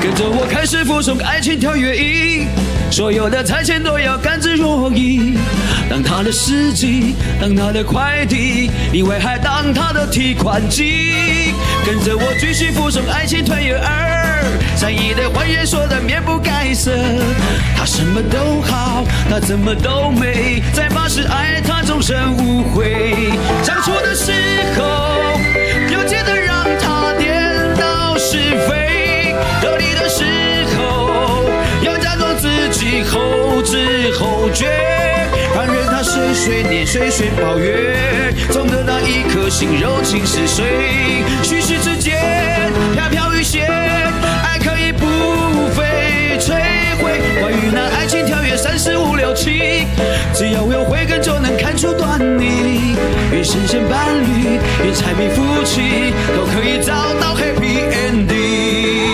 跟着我开始服从爱情条约1，所有的差遣都要甘之若饴。当他的司机，当他的快递，另外还当他的提款机。跟着我继续服从爱情团约2，善意的谎言说的面不改色。他什么都好，他怎么都美，在发誓爱他终身无悔。相处的时候，有记得让他颠倒是非，得力的时候要假装自己后知后觉，放任他碎碎念碎碎抱怨，总得到一颗心柔情似水。虚实之间飘飘欲仙，爱可以不费摧毁。关于那爱情条约3、4、5、6、7，只要有慧根就能看出端倪。愿神仙伴侣，愿柴米夫妻，都可以找到 happy ending。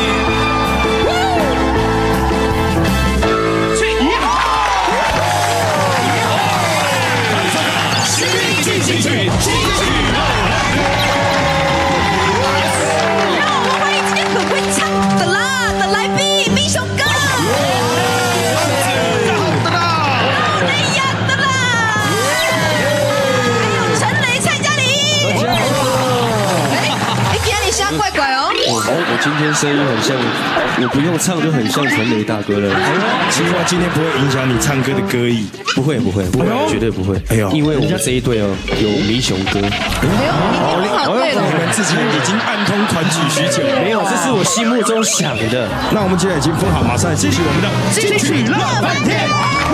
我今天声音很像，我不用唱就很像陈雷大哥了。 希望今天不会影响你唱歌的歌艺。 不会，绝对不会。哎呦，因为我们这一队哦有迷雄哥。 我们自己已经暗通款曲许久。 没有，这是我心目中想的。 那我们现在已经分好，马上继续我们的金曲乐翻天。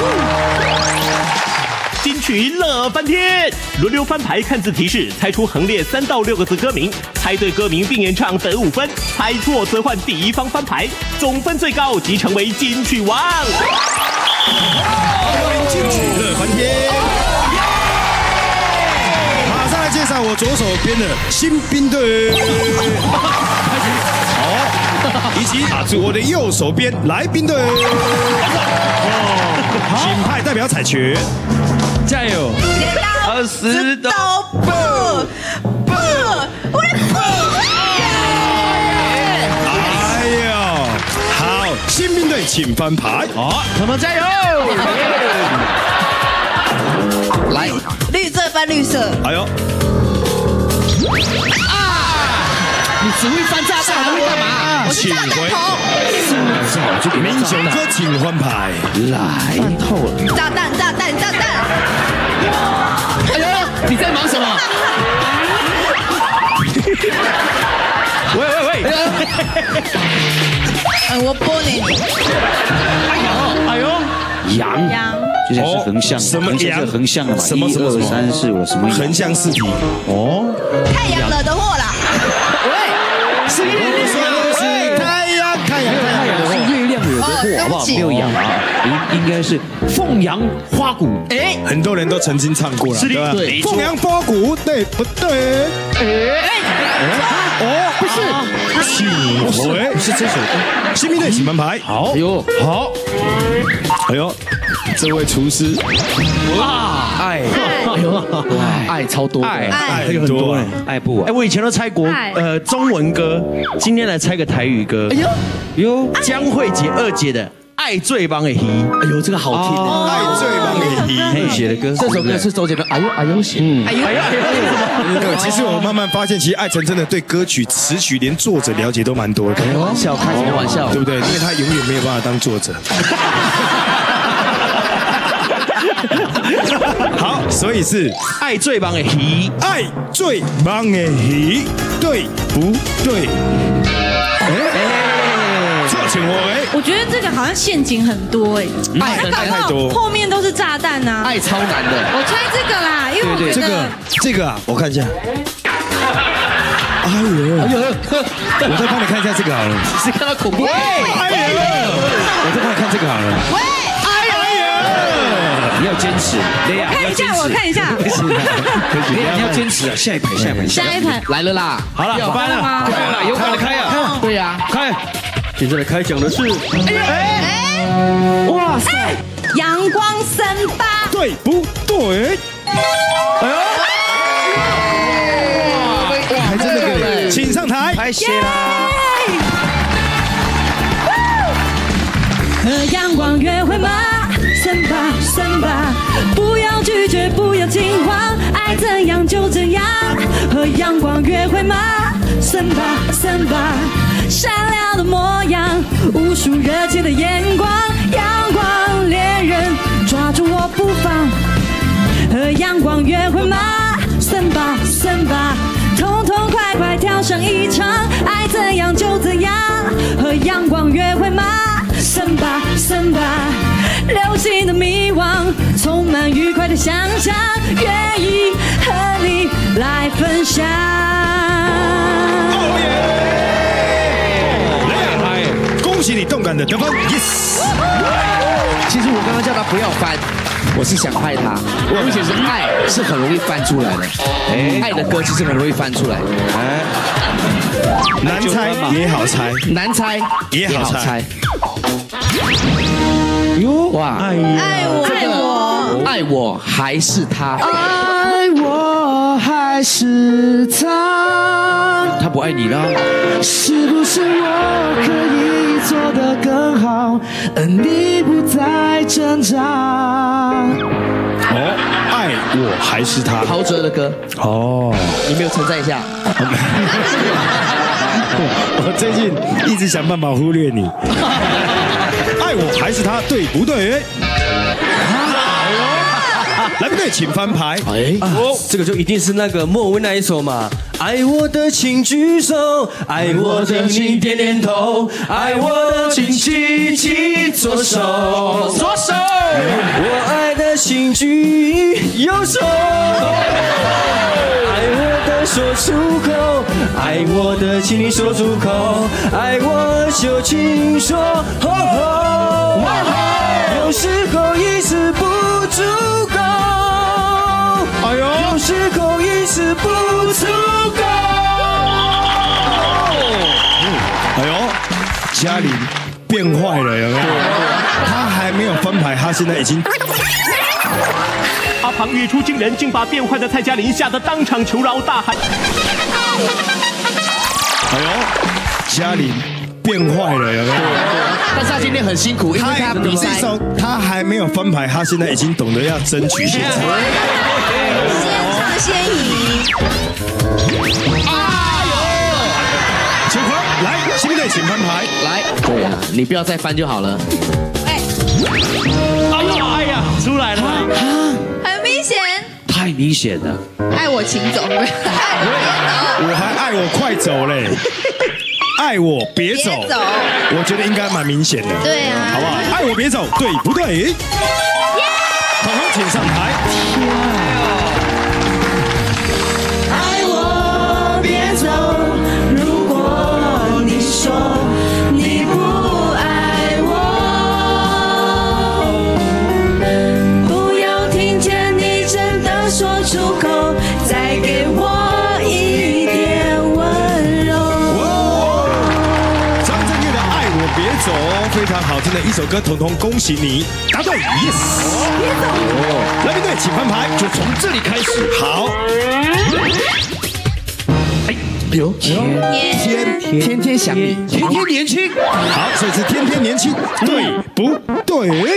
金曲乐翻天，轮流翻牌看字提示，猜出横列3到6个字歌名，猜对歌名并演唱得5分，猜错则换第一方翻牌，总分最高即成为金曲王。 金曲乐翻天，马上来介绍我左手边的新兵队，好，以及我的右手边来宾队，请派代表采拳。 加油！20都不， 哎呦，好，新兵队请翻牌。 好，他们加油！ 来，绿色翻绿色。 哎呦， 你只会翻炸弹，还会干嘛？我是炸弹头。 民雄哥请翻牌。 来，透了。 炸弹！ 哎呦，你在忙什么？喂！ 我播你。 哎呦，羊，接下来是横向， 什么羊？ 横向的嘛什么 ？1、2、3、4、5，什么？ 横向4题。哦， 太阳惹的祸啦！ 喂，是月亮惹的祸，太阳是月亮惹的祸，好不好？没有羊啊，应该是凤阳花鼓。哎， 很多人都曾经唱过了，对吧？ 对， 凤阳花鼓，对不对？ 不是， 请回， 不是这首歌。 新兵队请翻牌。 好，好， 哎呦，这位厨师， 爱超多， 爱很多， 爱不完。 哎，我以前都猜过中文歌，今天来猜个台语歌。哎呦，江蕙姐2姐的《爱最棒的鱼》。 哎呦，这个好听的， 爱最棒的鱼写的歌。这首歌是周杰伦，哎呦写， 对，其实我慢慢发现，其实艾辰真的对歌曲词曲连作者了解都蛮多的。 开玩笑，开什么玩笑？ 对不对？因为他永远没有办法当作者。好，所以是爱最棒的鱼， 爱最棒的鱼，对不对？错，请回。 我觉得这个好像陷阱很多哎， 爱太多， 后面都是炸弹啊， 爱超难的。 我猜这个啦，因为我觉得这个啊，我看一下。哎呦，我再帮你看一下这个好了。 是看到恐怖？ 哎呦，我再帮你看这个好了。 喂， 你要坚持， 我看一下， 你要坚持啊！下一排来了啦！ 好了，翻了， 开了，有可能开啊！ 对呀， 开。 现在开奖的是， 哇塞，阳光森巴， 对不对？还真的给，请上台， 拍谢啦！ 和阳光约会吗？森巴森巴，不要拒绝，不要惊慌，爱怎样就怎样。和阳光约会吗？森巴森巴，闪亮的模样，无数热切的眼光，阳光恋人抓住我不放。和阳光约会吗？森巴森巴，痛痛快快跳上一场，爱怎样就怎样。和阳光约会吗？森巴森巴，流星的迷惘，充满愉快的想象，愿意和你来分享。 恭喜你动感的得分 ，yes。 其实我刚刚叫他不要翻，我是想害他。而且是爱是很容易翻出来的，爱的歌其实很容易翻出来。 难猜也好猜， 难猜也好猜。 哟哇， 爱我， 爱我还是他， 爱我还是他？ 他不爱你啦。 是不是我可以做得更好，而你不再挣扎？ 哦，爱我还是他？ 陶喆的歌哦， 你没有称赞一下？ 我最近一直想办法忽略你。爱我还是他，对不对？来不对，请翻牌。 这个就一定是那个莫文那一首嘛。爱我的请举手，爱我的请点点头，爱我的请举起左手，左手。我爱的请举右手，爱我的说出口，爱我的请你说出口，爱我就请说。有时候意思不足够，哎呦，有时候意思不足够。 哎呦，嘉玲变坏了，有没有？他还没有翻牌，他现在已经。 阿庞语出惊人，竟把变坏的蔡嘉玲吓得当场求饶，大喊： 哎呦，嘉玲变坏了，有没有？ 但是他今天很辛苦，因为他比赛， 他还没有翻牌，他现在已经懂得要争取现场。 先唱先赢。 请翻来，新队请翻牌。 来，对啊，你不要再翻就好了。 哎呀，出来了， 很明显， 太明显了。 爱我请走，爱我别走。 我还爱我快走嘞，爱我别走， 别走我觉得应该蛮明显的， 对啊好不好？爱我别走，对不对？统统请上台。 爱我别走，如果你说你不爱我，不要听见你真的说出口，再给我一点温柔。 张震岳的《爱我别走》非常好听的一首歌，统统恭喜你答对 ，yes。来宾队请翻牌，就从这里开始。好。哎呦， 天天想你， 天天年轻。好，所以是天天年轻，对不对？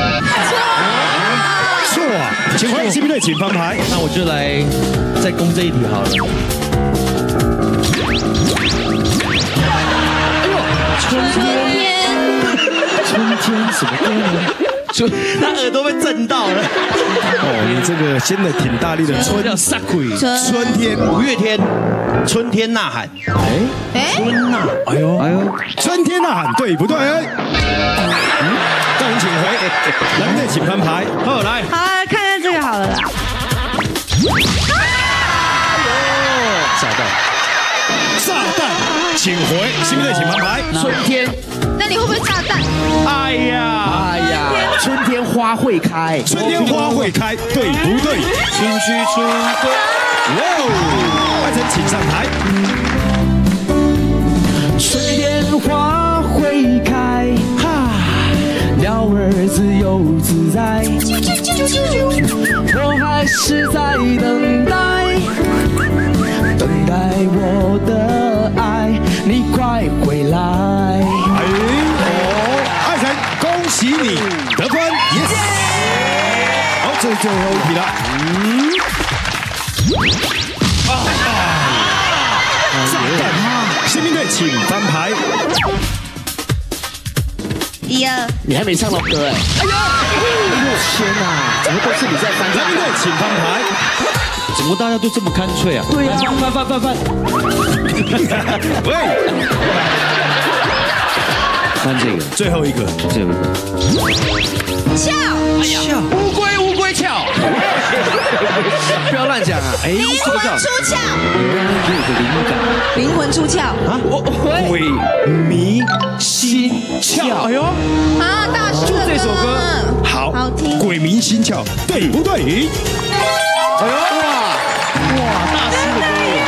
错啊！请欢迎新兵队，请翻牌。 那我就来再攻这一题好了。春天什么歌呢？他耳朵被震到了。 哦，你这个掀的挺大力的， 春叫杀鬼， 春天， 五月天，春天呐喊。春呐， 哎呦，春天呐喊，对不对？让您请回，来宾队请翻牌。 好，来， 好，看看这个好了啦。 炸弹， 炸弹，请回，新兵队请翻牌。 春天， 那你会不会炸弹？ 哎呀， 春天花会开， 春天花会开，对不对？ 春去春归。 哇哦，艾辰请上台。 春天花会开，哈，鸟儿自由自在。我还是在等待，等待我的爱，你快回来。 艾辰，恭喜你得分 ，yes。好，这是最后一题了。炸弹！新兵队请翻牌。 1、2， 你还没唱到歌哎！哎呦，天哪，怎么都是你在翻？ 来宾队请翻牌。 怎么大家都这么干脆啊？对呀，翻。喂，翻这个， 最后一个， 翘， 乌龟翘，不要乱讲啊！哎， 灵魂出窍， 有个灵感， 灵魂出窍啊！鬼迷心窍，哎呦， 啊，大师就这首歌好， 好听， 鬼迷心窍，对不对？ 哎呦，哇，大师的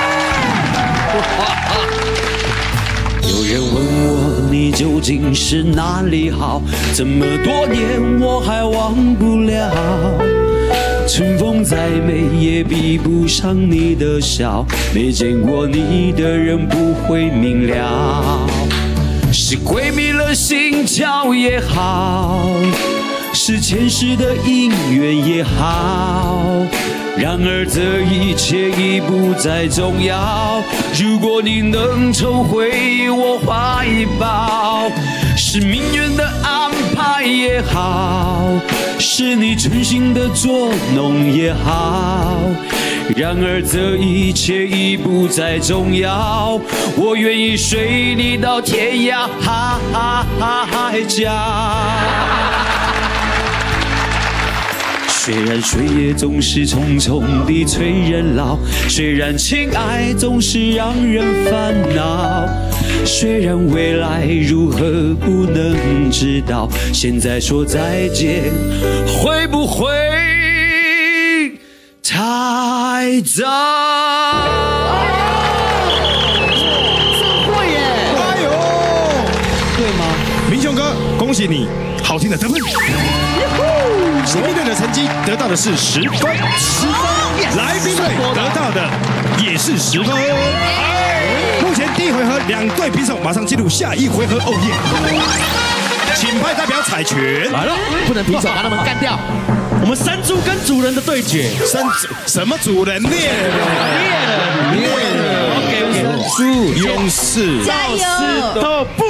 歌。有人问我你究竟是哪里好？这么多年我还忘不了。春风再美也比不上你的笑，没见过你的人不会明了。是鬼迷了心窍也好，是前世的姻缘也好，然而这一切已不再重要。如果你能抽回我怀抱，是命运的安排也好，是你存心的捉弄也好，然而这一切已不再重要。我愿意随你到天涯海角。虽然岁月总是匆匆地催人老，虽然情爱总是让人烦恼，虽然未来如何不能知道，现在说再见会不会太早？ 真会耶！ 哎呦， 对吗？ 明雄哥，恭喜你，好听的得分。新兵队的成绩得到的是10分，来宾队得到的也是10分。目前第一回合2队平手，马上进入下一回合。哦耶！请派代表采拳来了， 不能平手，把他们干掉。 我们山猪跟主人的对决， 什么主人猎人 OK， 猪勇士加油！ 都不，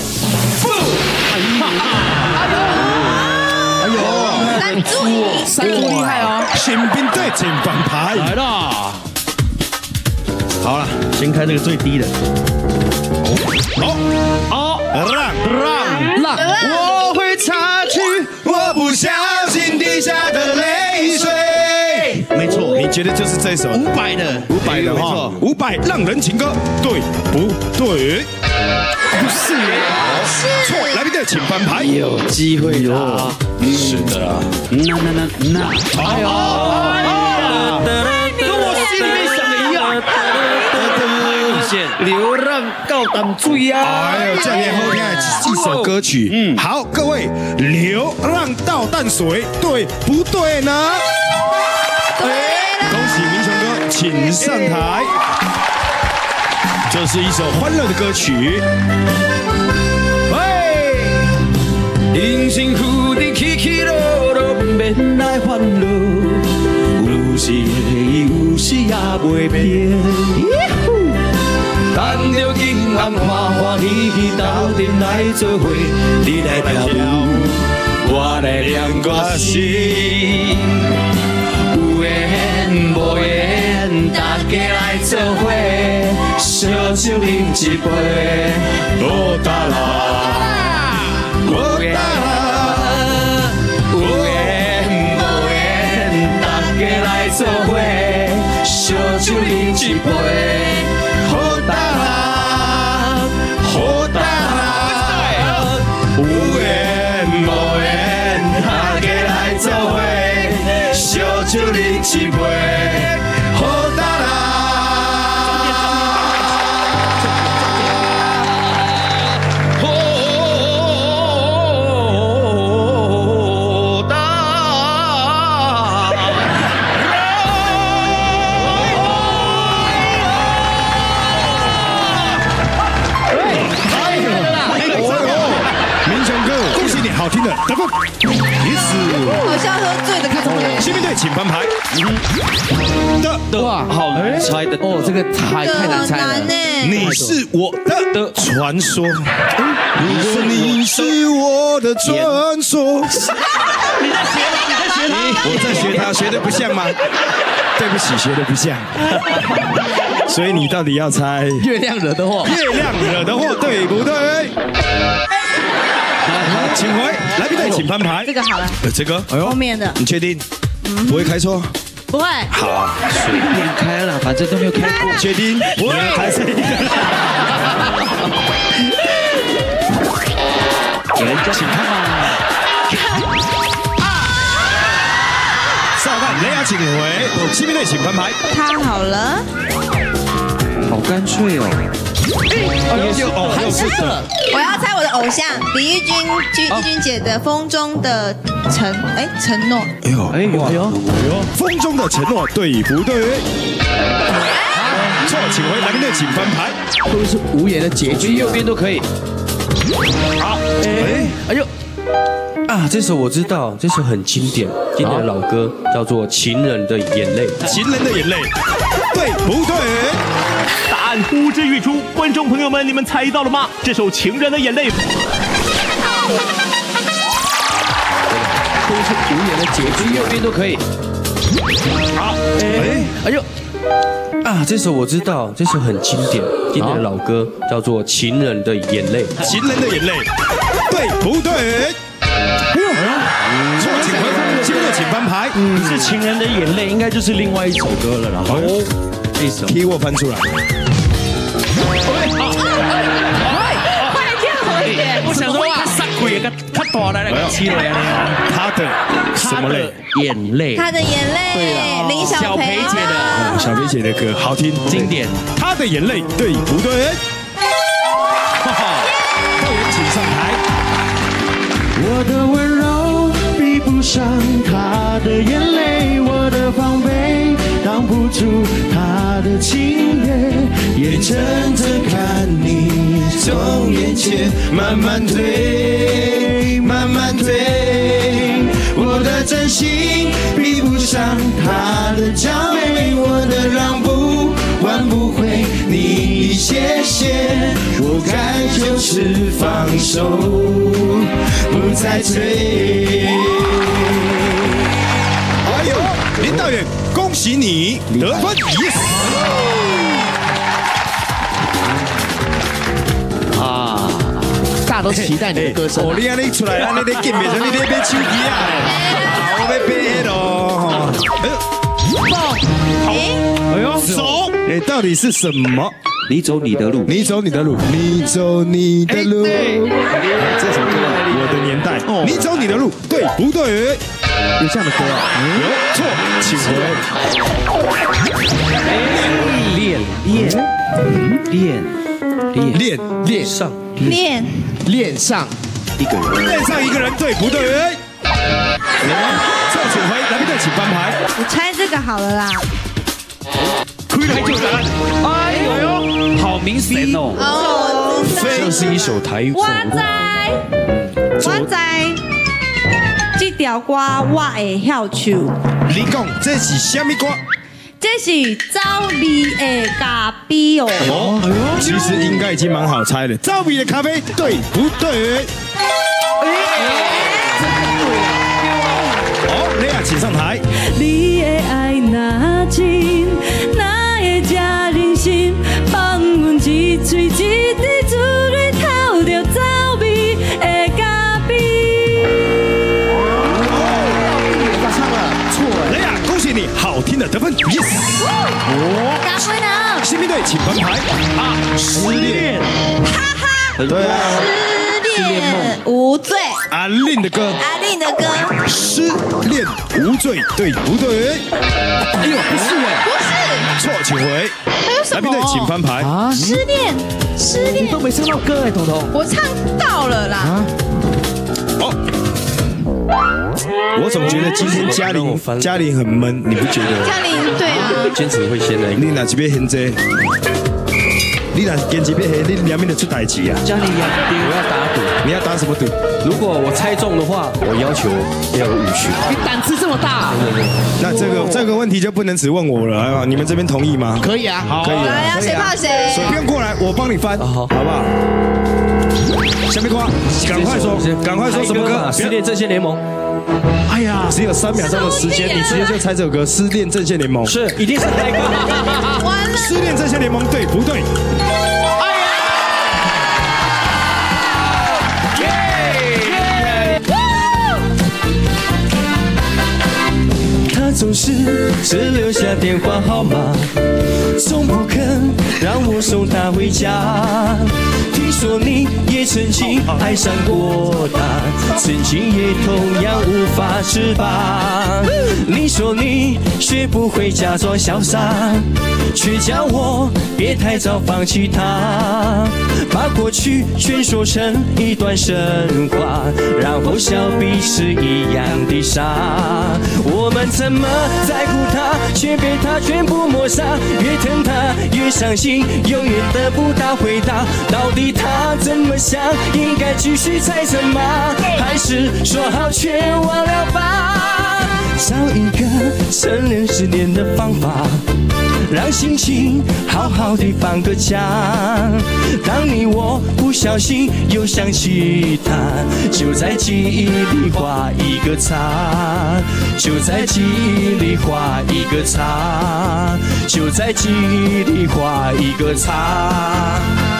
山猪厉害哦！ 新兵队请翻牌来了。好了，先开这个最低的。 好，让我会擦去我不小心滴下的泪水。没错，你觉得就是这首 500的 500的没错 ，500让人情歌，对不对？ 不是错，来宾队请翻牌。 有机会的， 是的啊， 那， 哎呦， 跟我心里面想的一样。 流浪到淡水啊！ 哎呦，这样也好听的一首歌曲。好，各位，流浪到淡水，对不对呢？ 对了， 恭喜明雄哥，请上台。这是一首欢乐的歌曲。 喂，人生注定起起落落，免来烦恼，有时会，有时也袂变。等着今晚欢欢喜喜斗阵来做伙，你来跳舞，我来念歌词。有缘无缘，大家来做伙，烧酒饮一杯，好哒啦，好哒啦。有缘无缘，大家来做伙，烧酒饮一杯。好哒啦，好哒啦，有缘无缘，大家来做伙，烧酒饮一杯，好哒啦。 请翻牌。 哇，好难猜的哦，这个太难猜了。 你是我的传说，你是我的传说。 你在学他， 我在学他，学的不像吗？对不起，学的不像。所以你到底要猜月亮惹的祸？ 月亮惹的祸对不对？好，请回来宾队，请翻牌。 这个好了， 这个，哎呦， 后面的你确定？不会开错？ 不会。 好， 随便开了，反正都没有开过。 确定？不会，还是一个。 有人请看嘛？ 少看雷亚，请回，新兵队请翻牌。 他好了， 好干脆哦。 又是的。 我要猜我的偶像李翊君姐的《风中的承诺》。 哎呦，风中的承诺对不对？错，请回来宾队，请翻牌。 会不会是无言的结局？ 右边都可以。好，哎呦。啊，这首我知道，这首很经典的老歌，叫做《情人的眼泪》。 情人的眼泪，对不对？ 答案呼之欲出，观众朋友们，你们猜到了吗？这首《情人的眼泪》 会不会是无言的结局？ 右边都可以。好，哎呦。啊，这首我知道，这首很经典的老歌，叫做《情人的眼泪》。 情人的眼泪，对不对？错，请回复，新队请翻牌。 是情人的眼泪，应该就是另外一首歌了啦。哦，这首替我翻出来。 快跳一点！ 我想说，他杀鬼，他大来了，起来了。 他的什么泪？ 眼泪。 他的眼泪，林小培姐的， 小培姐的歌好听， 经典。 他的眼泪，对不对？哈哈，队员请上台。 我的温柔比不上他的眼泪，我的防备挡不住他的情热，眼睁睁看你从眼前慢慢退，慢慢退。我的真心比不上他的娇美，我的让步挽不回你的谢谢，我该就是放手，不再追。 哎呦，林导演，恭喜你得分 ，yes！ 啊，大家都期待你的歌声。 哦，你安尼出来，安尼在见面，你在买手机啊？好，我要买咯。哎呦，走！哎，到底是什么？ 你走你的路， 你走你的路，你走你的路。这首歌我的年代，你走你的路，对不对？ 有这样的歌啊？ 有错，请回。 恋上恋上一个人， 恋上一个人，对不对？错，请回来宾队，请翻牌。 我猜这个好了啦。 开来就答案。 哎呦，好明显哦。 哦， 这是一首台语。 我知，这条歌我会晓唱。 你讲这是什么歌？ 这是赵丽的咖啡哦。 哦，其实应该已经蛮好猜的。赵比的咖啡对不对？哦，雷亚请上台。 你的爱那真，哪会这任性？放阮一嘴一滴珠蕊透着走味的咖啡。 他唱了，错了。 雷亚，恭喜你，好听的得分 ，yes。 答对了， 新兵队请翻牌。啊，失恋。对啊， 失恋无罪， 阿令的歌。 阿令的歌， 失恋无罪，对不对？ 哎呦，不是哎， 不是， 错，请回。 还有什么？ 来宾队请翻牌。 啊， 失恋， 你都没唱到歌哎，彤彤。 我唱到了啦。 哦，我总觉得今天嘉玲很闷，你不觉得？ 嘉玲，对啊， 坚持会先来。 你哪这边很这？ 你若坚持要黑，你两面就出代志啊！ 家里养丁，我要打赌。 你要打什么赌？ 如果我猜中的话，我要求要有5曲。 你胆子这么大？ 那这个问题就不能只问我了，你们这边同意吗？ 可以啊，好， 可以啊， 来呀，谁怕谁？ 随便过来，我帮你翻，好不好？下面夸，赶快说，赶快说什么歌？ 失恋阵线联盟。 哎呀，只有3秒钟的时间，你直接就猜这首歌《失恋阵线联盟》。 是，一定是嗨歌。 完了， 失恋阵线联盟对不对？ 他总是只留下电话号码，从不肯让我送他回家。听说你也曾经爱上过他，曾经也同样无法自拔。你说你学不会假装潇洒，却叫我别太早放弃他，把过去全说成一段神话，然后笑彼此一样的傻。我们怎么在乎他，却被他全部抹杀，越疼他越伤心，永远得不到回答。到底他怎么想？应该继续猜测吗？还是说好全忘了吧？找一个承认失恋的方法，让心情好好的放个假。当你我不小心又想起他，就在记忆里画一个叉，就在记忆里画一个叉，就在记忆里画一个叉。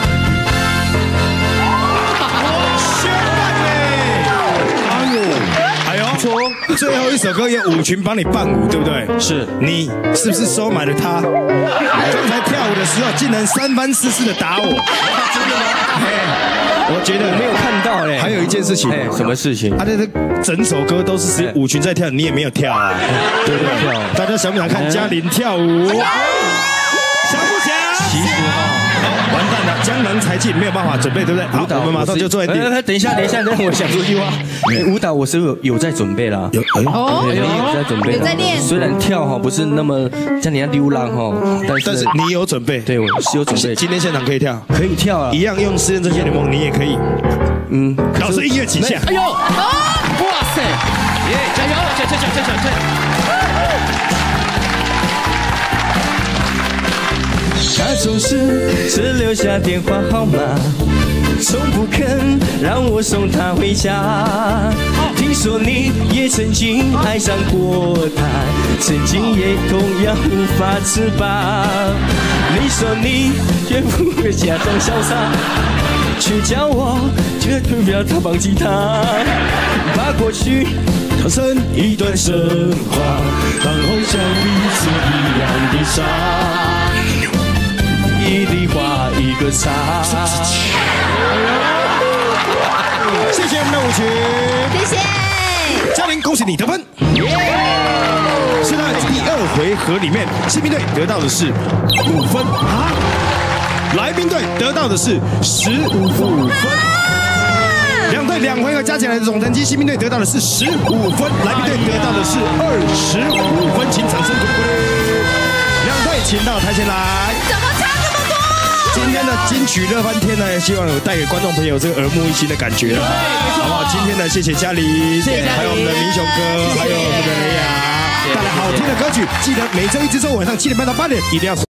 最后一首歌有5群帮你伴舞，对不对？ 是， 你是不是收买了他？刚才跳舞的时候竟然3番4次的打我，真的吗？我觉得没有看到哎。 还有一件事情， 什么事情？ 这整首歌都是只有5群在跳，你也没有跳啊，对不对？大家想不想看嘉玲跳舞？想不想？ 其实完蛋了，江郎才尽，没有办法准备，对不对？好，我们马上就做 ending。 等一下，让我想出一句话。舞蹈我是有在准备啦，有在准备， 有在练。 虽然跳哈不是那么像你要溜浪哈， 但是你有准备， 对我是有准备。 今天现场可以跳， 可以跳啊， 一样用失恋阵线联盟，你也可以。老师音乐起下。 哎呦，哇塞，耶，加油，加！ 他总是只留下电话号码，从不肯让我送他回家。听说你也曾经爱上过他，曾经也同样无法自拔。你说你绝不会假装潇洒，却叫我绝对不要他放弃他，把过去当成一段神话，然后像彼此一样的傻。一里画一个叉。 谢谢我们的5群， 谢谢嘉玲，恭喜你得分。是在第2回合里面，新兵队得到的是5分啊，来宾队得到的是15分。2队2回合加起来的总成绩，新兵队得到的是15分，来宾队得到的是25分，请掌声鼓励。2队请到台前来。 怎么差这么多？ 今天的金曲乐翻天呢，希望有带给观众朋友这个耳目一新的感觉，好不好？今天呢，谢谢嘉玲，还有我们的明雄哥，还有我们的雷亚，带来好听的歌曲，记得每周1至周5晚上7点半到8点一定要。